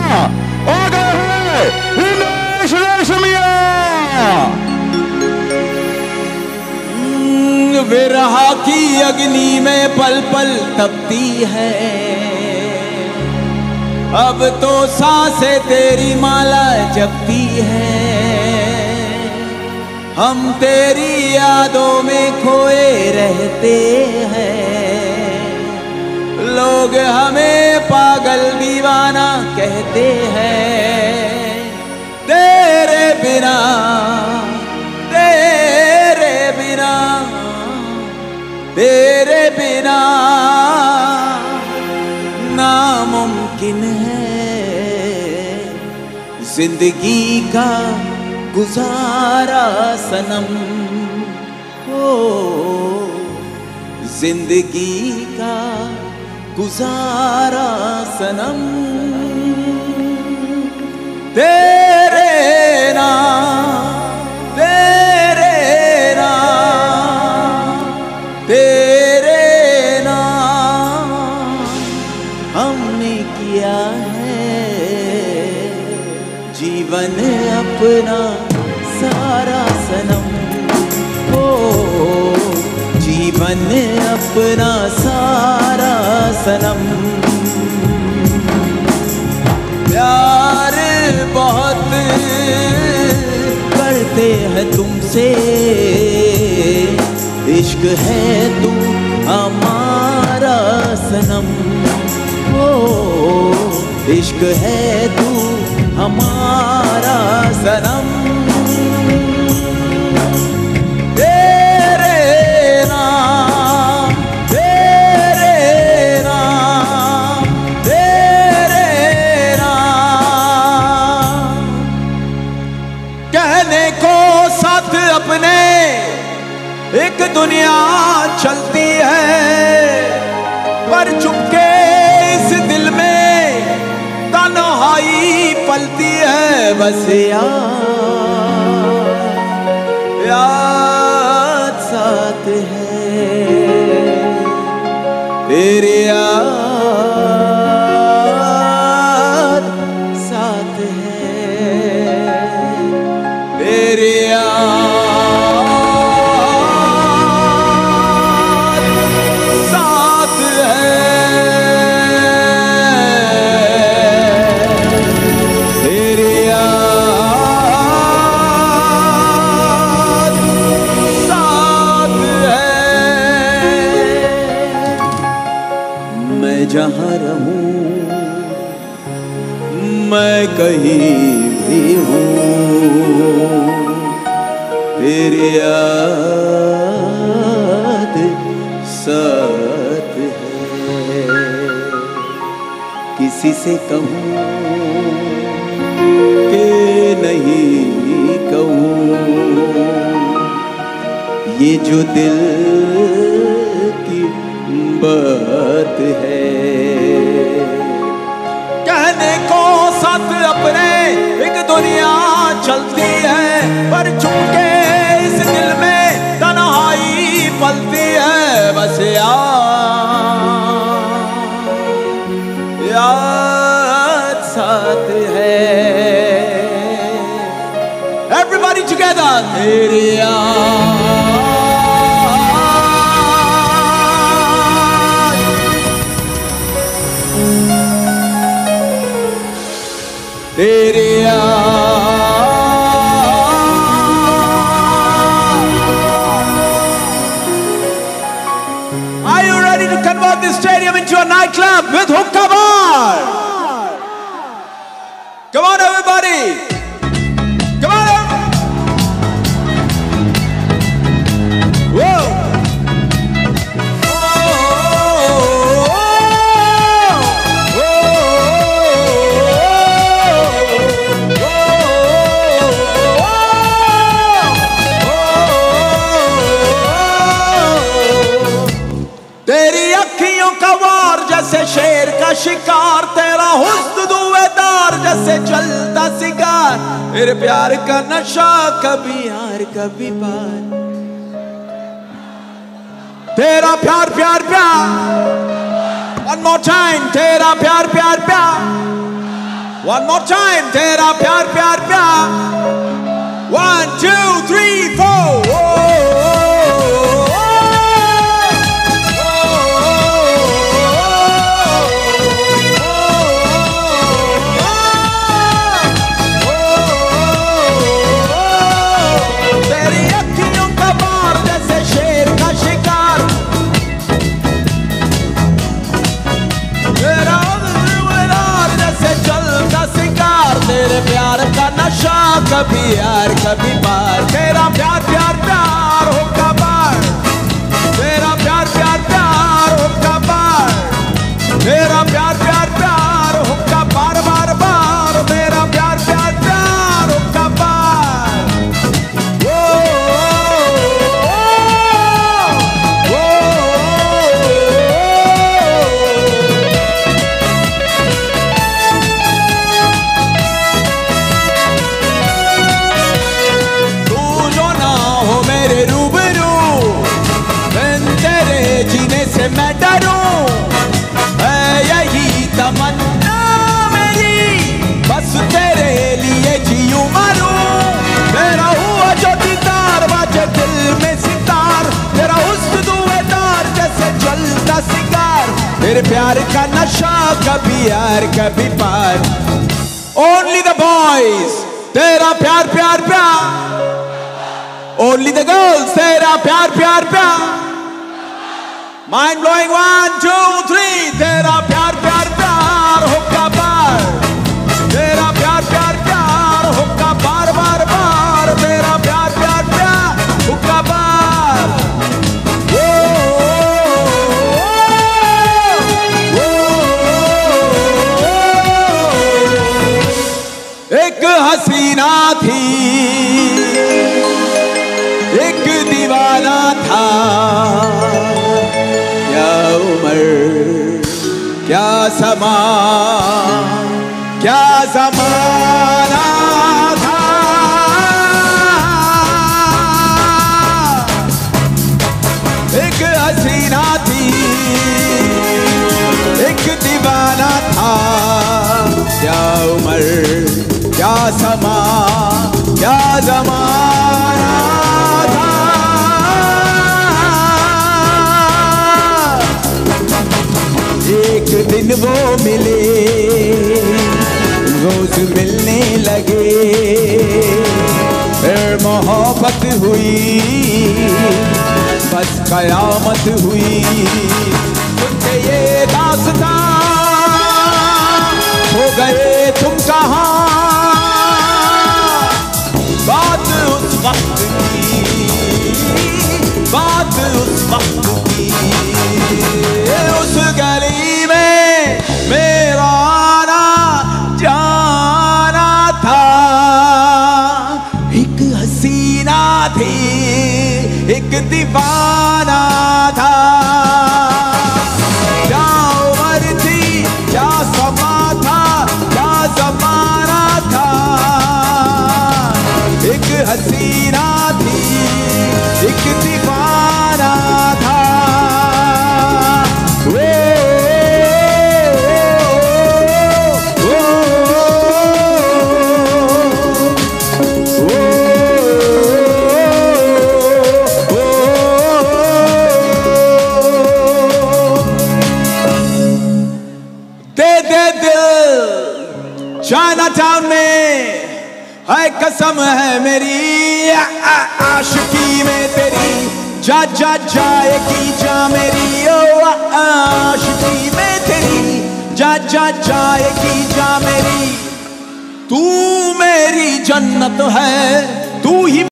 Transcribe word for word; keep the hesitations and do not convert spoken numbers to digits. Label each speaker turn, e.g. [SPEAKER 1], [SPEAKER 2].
[SPEAKER 1] आ गए हैं उमेश रेशमिया।
[SPEAKER 2] विरह की अग्नि में पल पल तपती है, अब तो सांसें तेरी माला जपती है। हम तेरी यादों में खोए रहते हैं, लोग हमें पागल दीवाना कहते हैं। तेरे बिना तेरे बिना तेरे बिना नामुमकिन है जिंदगी का गुजारा सनम। हो जिंदगी का गुजारा सनम। तेरे नाम तेरे नाम तेरे नाम हमने किया है जीवन अपना सारा सनम। ओ जीवन अपना सारा सनम। प्यार बहुत करते हैं तुमसे, इश्क है तू हमारा सनम। ओ इश्क है तू हमारा सनम। तेरे नाम तेरे नाम तेरे नाम कहने को साथ अपने एक दुनिया चलती है, पर चुपके इस दिल में तन्हाई पलती है। बस याद याद साथ है तेरी याद साथ है तेरी याद जहाँ रहूं मैं कहीं भी हूँ, तेरी याद साथ है। किसी से कहूँ कि नहीं कहूँ, ये जो दिल की बात है। कहने को साथ अपने एक दुनिया चलती है, पर चुपके इस दिल में तन्हाई पलती है। बस याद याद साथ है। Everybody together तेरी याद तेरी Are you ready to convert this stadium into a nightclub with hookah bar? Come on everybody! Come on everybody! Whoa! जैसे शेर का शिकार, तेरा हुस्न धुएंधार जैसे जलता सिगार। तेरे प्यार का नशा कभी यार कभी पार। तेरा प्यार प्यार प्यार One more time तेरा प्यार प्यार प्यार One more time. तेरा प्यार प्यार प्यार. One, two, three, four. Oh. नशा कभी यार कभी पार. तेरा प्यार प्यार प्यार हो कबार. तेरा प्यार प्यार प्यार हो कबार. तेरा प्यार प्यार प्यार हो कबार बार बार. तेरा प्यार प्यार प्यार हो कबार. ओ ओ मैं डरूं है यही तमन्ना मेरी. बस तेरे लिए जीऊं मरूं. तेरा हुआ जो दीदार बाजे दिल में सितार. तेरा हुस्न धुएंदार जैसे जलता सिगार. तेरे प्यार का नशा कभी यार कभी पार. Only the boys. तेरा प्यार प्यार प्यार. Only the girls. तेरा प्यार प्यार प्यार. Mind blowing. One, two, three. तेरा प्यार प्यार प्यार हो कबार. तेरा प्यार प्यार प्यार हो कबार बार बार. तेरा प्यार प्यार प्यार हो कबार. ओ एक हसीना थी, एक दीवाना था. क्या समा क्या ज़माना था. एक हसीना थी, एक दीवाना था. क्या उम्र क्या समा क्या ज़माना था. एक दिन वो मिले, रोज मिलने लगे. फिर मोहब्बत हुई, बस कयामत हुई. सुनते ये दास्तां हो गए तुम कहाँ. बात उस वक्त की, बात उस वक्त की. उस गली में मेरा आना जाना था. एक हसीना थी, एक दीवाना था. क्या उम्र थी, क्या समा था, क्या ज़माना था. एक हसीना थी, एक दीवाना था. चाइना टाउन में है कसम है मेरी. आशिकी में तेरी जा जा जाएगी जा मेरी. ओ आशिकी में तेरी जा जा जाएगी जा मेरी. तू मेरी जन्नत है, तू ही